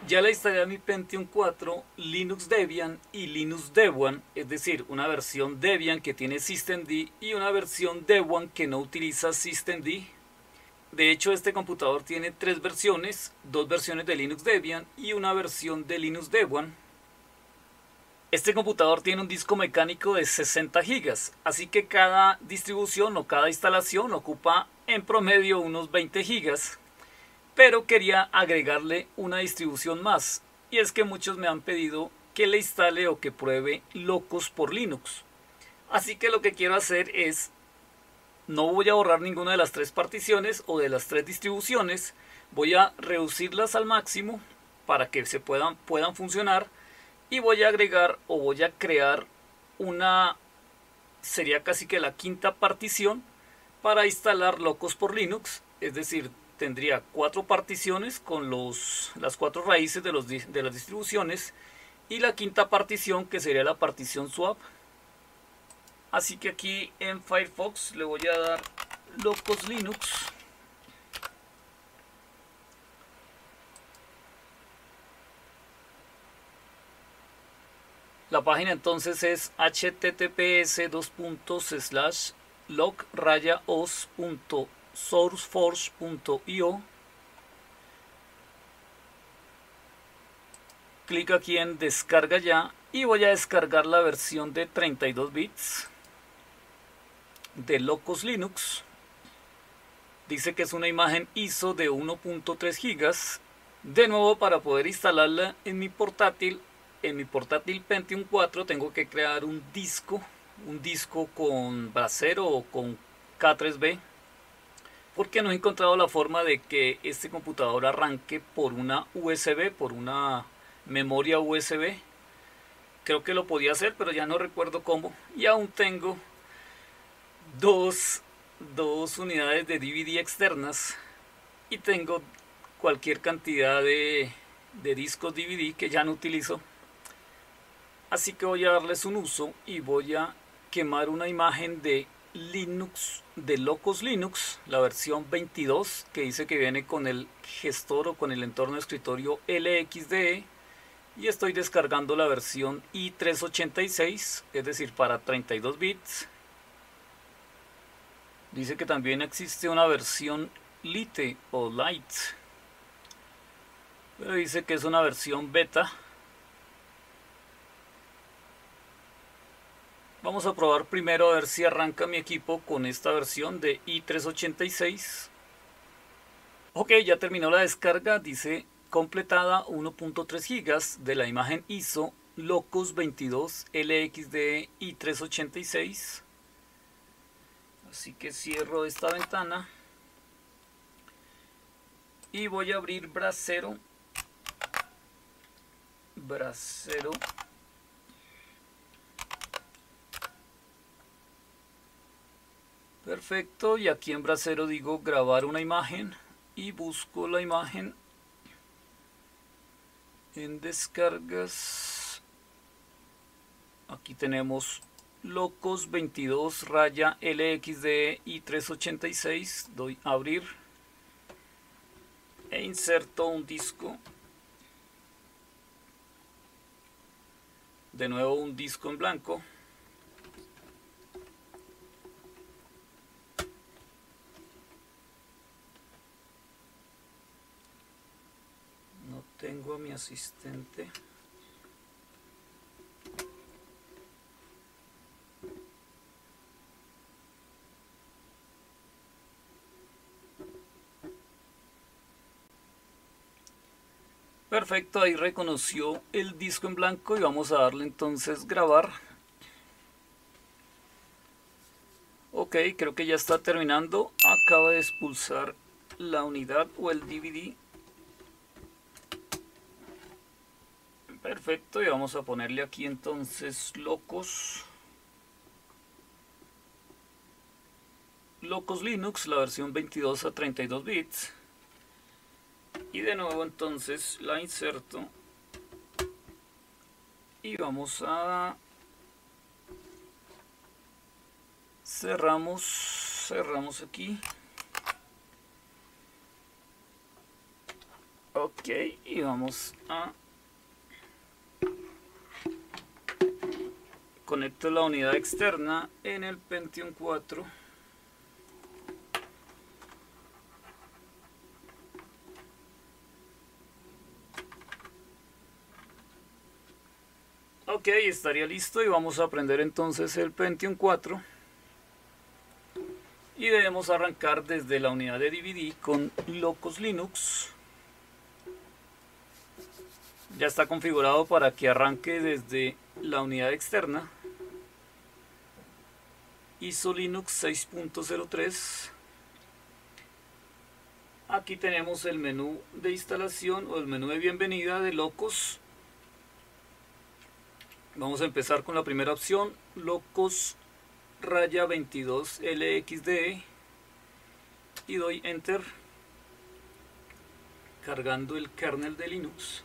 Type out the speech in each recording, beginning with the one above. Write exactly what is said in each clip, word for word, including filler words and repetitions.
Ya le instalé a mi Pentium cuatro Linux Debian y Linux Debian, es decir, una versión Debian que tiene systemd y una versión Debian que no utiliza systemd. De hecho, este computador tiene tres versiones, dos versiones de Linux Debian y una versión de Linux Debian. Este computador tiene un disco mecánico de sesenta gigas, así que cada distribución o cada instalación ocupa en promedio unos veinte gigas. Pero quería agregarle una distribución más, y es que muchos me han pedido que le instale o que pruebe Locos por Linux. Así que lo que quiero hacer es, no voy a borrar ninguna de las tres particiones o de las tres distribuciones, voy a reducirlas al máximo para que se puedan, puedan funcionar, y voy a agregar o voy a crear una, sería casi que la quinta partición para instalar Locos por Linux, es decir, tendría cuatro particiones con los, las cuatro raíces de, los, de las distribuciones y la quinta partición que sería la partición swap. Así que aquí en Firefox le voy a dar Locos Linux. La página entonces es https dos puntos slash log raya os punto sourceforge punto io. Clic aquí en descarga ya y voy a descargar la versión de treinta y dos bits de Locos Linux. Dice que es una imagen I S O de uno punto tres gigas. De nuevo, para poder instalarla en mi portátil, en mi portátil Pentium cuatro tengo que crear un disco, un disco con Brasero o con K tres B, porque no he encontrado la forma de que este computador arranque por una U S B, por una memoria U S B. Creo que lo podía hacer, pero ya no recuerdo cómo. Y aún tengo dos, dos unidades de D V D externas y tengo cualquier cantidad de, de discos D V D que ya no utilizo. Así que voy a darles un uso y voy a quemar una imagen de Linux, de Locos Linux, la versión veintidós, que dice que viene con el gestor o con el entorno de escritorio L X D E. Y estoy descargando la versión i trescientos ochenta y seis, es decir, para treinta y dos bits. Dice que también existe una versión Lite o Lite, pero dice que es una versión beta. Vamos a probar primero a ver si arranca mi equipo con esta versión de i trescientos ochenta y seis. Ok, ya terminó la descarga, dice completada uno punto tres gigas de la imagen I S O Locos veintidós L X D E i trescientos ochenta y seis. Así que cierro esta ventana y voy a abrir Brasero. Brasero. Perfecto, y aquí en Brasero digo grabar una imagen y busco la imagen en descargas. Aquí tenemos Locos veintidós raya L X D E i trescientos ochenta y seis. Doy a abrir e inserto un disco. De nuevo un disco en blanco. No tengo a mi asistente. Perfecto, ahí reconoció el disco en blanco y vamos a darle entonces grabar. Ok, creo que ya está terminando. Acaba de expulsar la unidad o el D V D. Perfecto, y vamos a ponerle aquí entonces Locos. Locos Linux, la versión veintidós a treinta y dos bits. Y de nuevo entonces la inserto y vamos a cerramos cerramos aquí. Ok, y vamos a conecto la unidad externa en el Pentium cuatro. Ok, estaría listo y vamos a aprender entonces el Pentium cuatro. Y debemos arrancar desde la unidad de D V D con Locos Linux. Ya está configurado para que arranque desde la unidad externa. I S O Linux seis punto cero tres. Aquí tenemos el menú de instalación o el menú de bienvenida de Locos. Vamos a empezar con la primera opción, Locos raya veintidós L X D E, y doy Enter, cargando el kernel de Linux.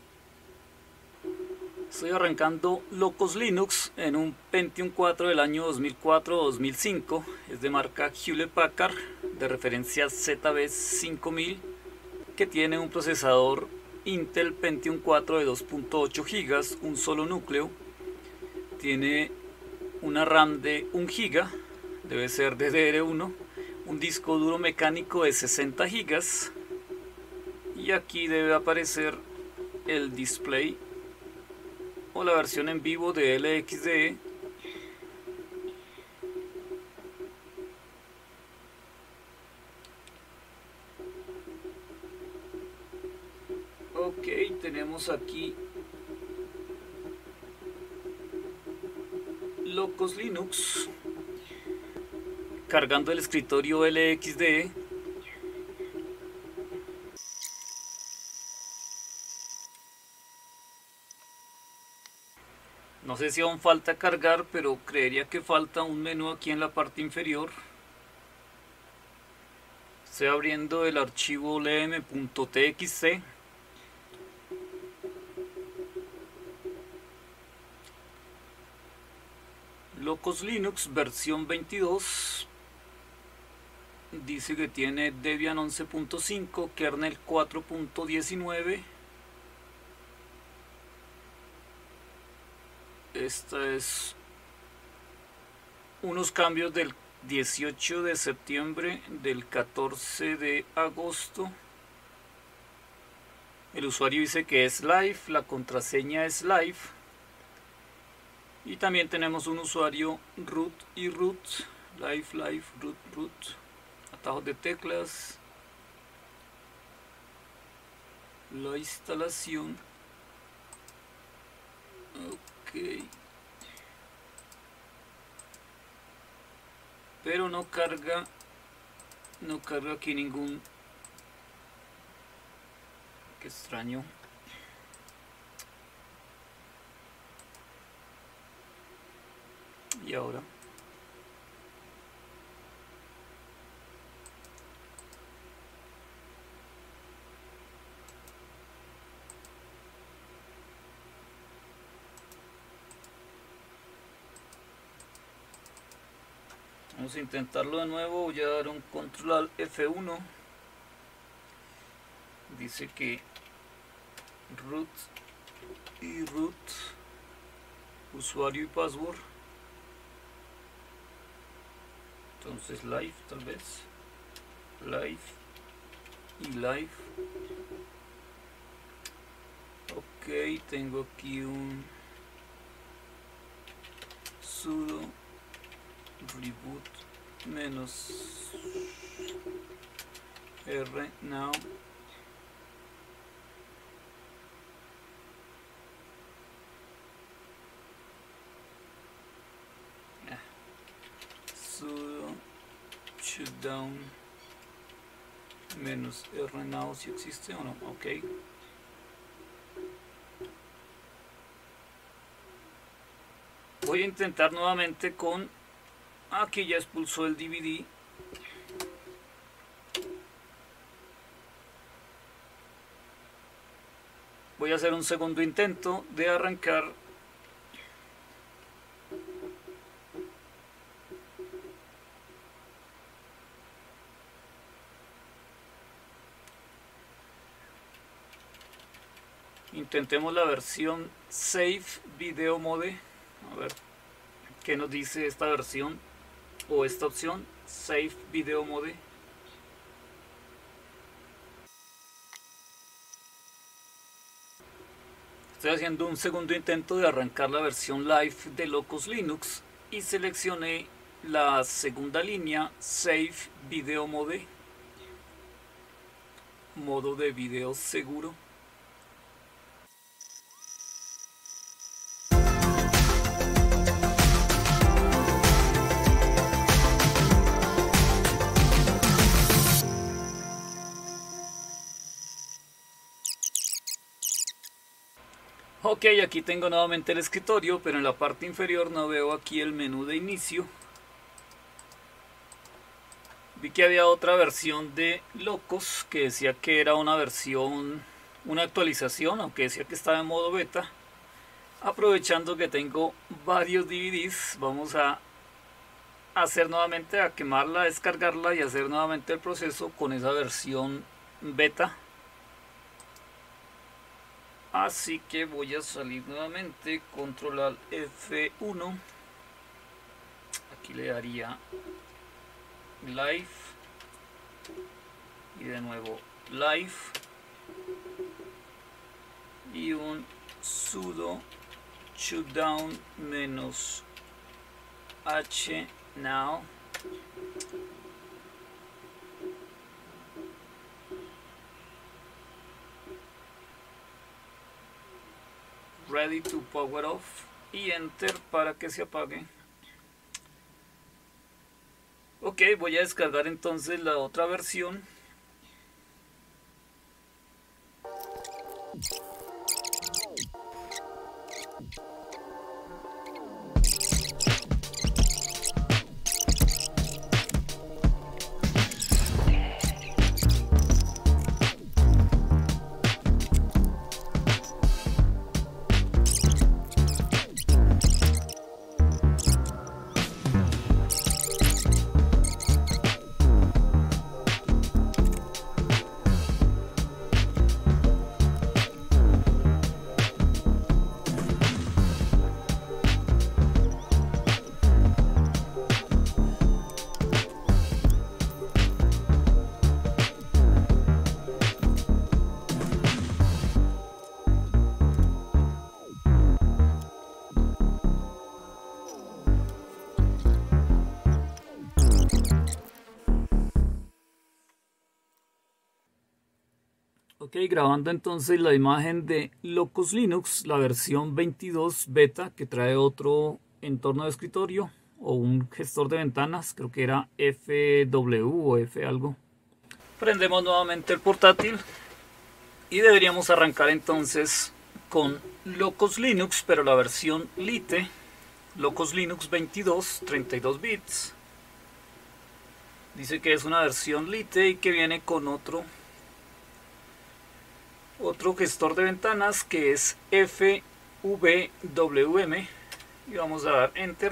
Estoy arrancando Locos Linux en un Pentium cuatro del año dos mil cuatro dos mil cinco, es de marca Hewlett Packard, de referencia Z B cinco mil, que tiene un procesador Intel Pentium cuatro de dos punto ocho gigas, un solo núcleo, tiene una RAM de un giga, debe ser D D R uno, un disco duro mecánico de sesenta gigas, y aquí debe aparecer el display o la versión en vivo de L X D E. Ok, tenemos aquí Locos Linux cargando el escritorio L X D E. No sé si aún falta cargar, pero creería que falta un menú aquí en la parte inferior. Estoy abriendo el archivo lm punto t x t. Locos Linux versión veintidós. Dice que tiene Debian once punto cinco, kernel cuatro punto diecinueve. Esta es unos cambios del dieciocho de septiembre, del catorce de agosto. El usuario dice que es live, la contraseña es live. Y también tenemos un usuario root y root, live, live, root, root, atajos de teclas, la instalación. Ok. Pero no carga, no carga aquí ningún. Qué extraño. Y ahora vamos a intentarlo de nuevo. Voy a dar un control al F uno. Dice que root y root, usuario y password. Entonces live, tal vez live y live. Ok, tengo aquí un sudo reboot menos r now. Sudo shutdown menos r now, si existe o no. Ok, voy a intentar nuevamente con, aquí ya expulsó el D V D. Voy a hacer un segundo intento de arrancar. Intentemos la versión Save Video Mode. A ver qué nos dice esta versión o esta opción, Save Video Mode. Estoy haciendo un segundo intento de arrancar la versión live de Locos Linux y seleccioné la segunda línea, Save Video Mode, modo de video seguro. Ok, aquí tengo nuevamente el escritorio, pero en la parte inferior no veo aquí el menú de inicio. Vi que había otra versión de Locos que decía que era una versión, una actualización, aunque decía que estaba en modo beta. Aprovechando que tengo varios D V Ds, vamos a hacer nuevamente, a quemarla, a descargarla y hacer nuevamente el proceso con esa versión beta. Así que voy a salir nuevamente, control F uno, aquí le daría live y de nuevo live y un sudo shutdown menos h now. Ready to power off y enter para que se apague. Ok, voy a descargar entonces la otra versión. Ok, grabando entonces la imagen de Locos Linux, la versión veintidós beta, que trae otro entorno de escritorio o un gestor de ventanas, creo que era F W o F algo. Prendemos nuevamente el portátil y deberíamos arrancar entonces con Locos Linux, pero la versión Lite, Locos Linux veintidós, treinta y dos bits. Dice que es una versión Lite y que viene con otro otro gestor de ventanas que es F V W M y vamos a dar enter.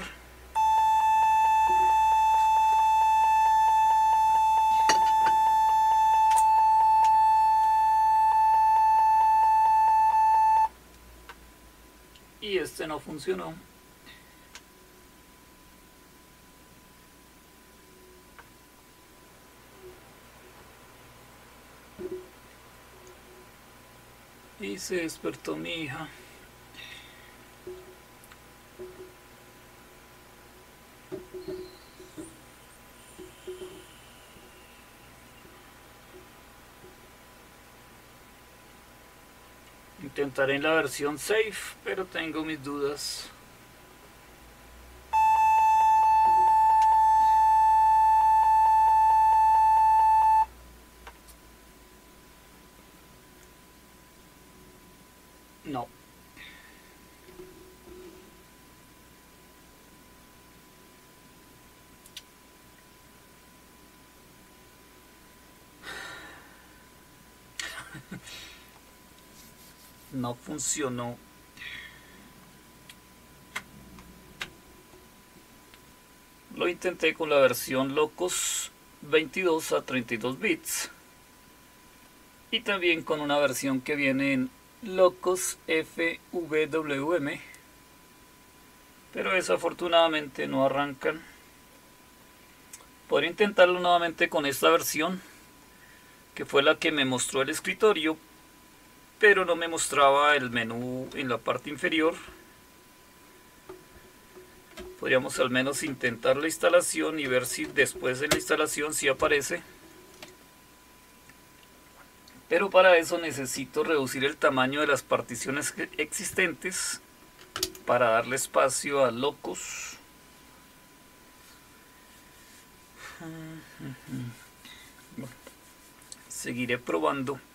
Y este no funcionó. Y se despertó mi hija. Intentaré en la versión safe, pero tengo mis dudas. No. No funcionó. Lo intenté con la versión Locos veintidós a treinta y dos bits y también con una versión que viene en locos fwm, pero desafortunadamente no arrancan. Podría intentarlo nuevamente con esta versión, que fue la que me mostró el escritorio, pero no me mostraba el menú en la parte inferior. Podríamos al menos intentar la instalación y ver si después de la instalación sí aparece. Pero para eso necesito reducir el tamaño de las particiones existentes para darle espacio a locos. Bueno, seguiré probando.